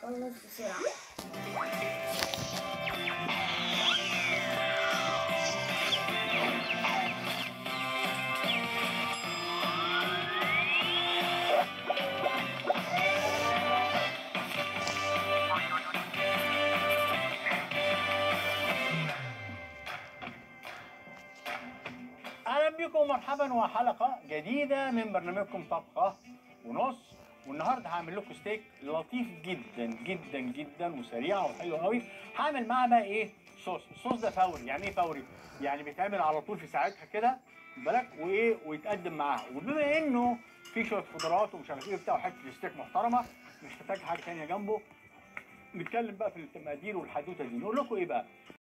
خلص بسرعة. اهلا بكم ومرحبا وحلقه جديده من برنامجكم طبخه ونص. والنهارده هعمل لكم ستيك لطيف جدا جدا جدا وسريع وحلو قوي. هعمل معاه بقى ايه؟ الصوص ده فوري. يعني ايه فوري؟ يعني بيتعمل على طول في ساعتها كده بالك وايه ويتقدم معاها. وبما انه في شويه خضروات ومش عارف ايه بتاع وحته ستيك محترمه مش محتاج حاجه ثانيه جنبه. نتكلم بقى في المقادير والحدوته دي. نقول لكم ايه بقى؟